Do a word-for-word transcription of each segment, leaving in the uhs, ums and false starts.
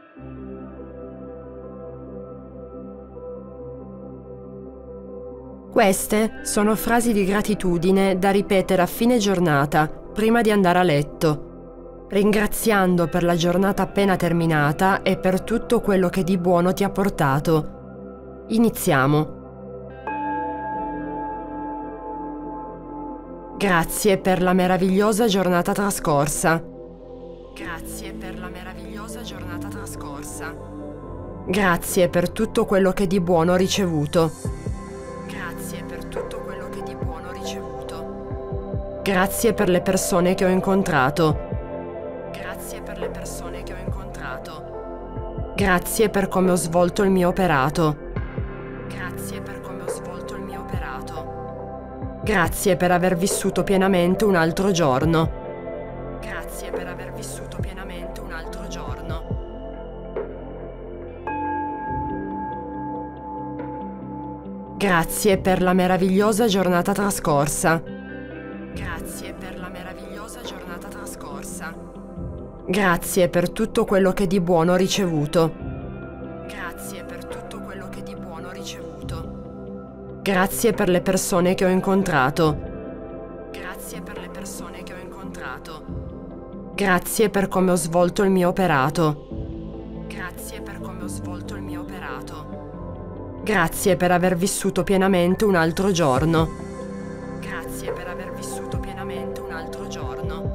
Queste sono frasi di gratitudine da ripetere a fine giornata, prima di andare a letto, ringraziando per la giornata appena terminata e per tutto quello che di buono ti ha portato. Iniziamo. Grazie per la meravigliosa giornata trascorsa. Grazie per la meravigliosa giornata trascorsa. Grazie per tutto quello che di buono ho ricevuto. Grazie per tutto quello che di buono ho ricevuto. Grazie per le persone che ho incontrato. Grazie per le persone che ho incontrato. Grazie per come ho svolto il mio operato. Grazie per come ho svolto il mio operato. Grazie per aver vissuto pienamente un altro giorno. Grazie per aver vissuto pienamente un altro giorno. Grazie per la meravigliosa giornata trascorsa. Grazie per la meravigliosa giornata trascorsa. Grazie per tutto quello che di buono ho ricevuto. Grazie per tutto quello che di buono ho ricevuto. Grazie per le persone che ho incontrato. Grazie per le persone che ho incontrato. Grazie per come ho svolto il mio operato. Grazie per come ho svolto il mio operato. Grazie per aver vissuto pienamente un altro giorno. Grazie per aver vissuto pienamente un altro giorno.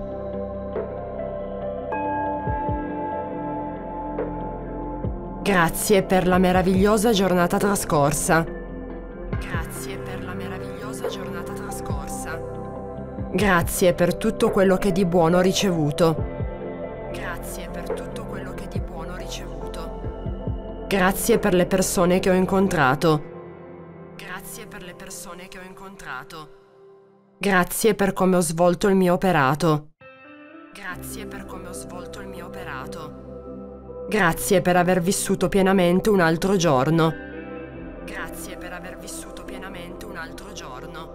Grazie per la meravigliosa giornata trascorsa. Grazie per la meravigliosa giornata trascorsa. Grazie per tutto quello che di buono ho ricevuto. Grazie per tutto quello che di buono ho ricevuto. Grazie per le persone che ho incontrato. Grazie per le persone che ho incontrato. Grazie per come ho svolto il mio operato. Grazie per come ho svolto il mio operato. Grazie per aver vissuto pienamente un altro giorno. Grazie per aver vissuto pienamente un altro giorno.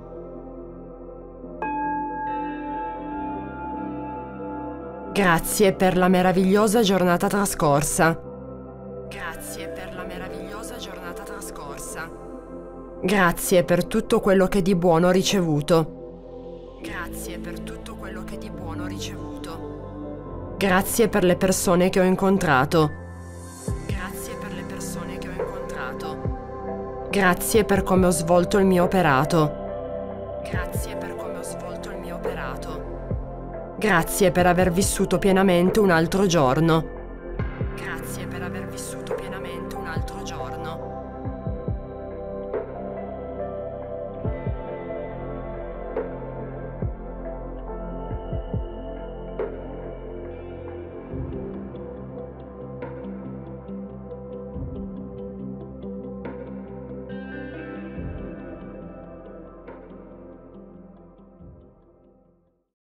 Grazie per la meravigliosa giornata trascorsa. Grazie per la meravigliosa giornata trascorsa. Grazie per tutto quello che di buono ho ricevuto. Grazie per tutto quello che di buono ho ricevuto. Grazie per le persone che ho incontrato. Grazie per le persone che ho incontrato. Grazie per come ho svolto il mio operato. Grazie per come ho svolto il mio operato. Grazie per aver vissuto pienamente un altro giorno. Grazie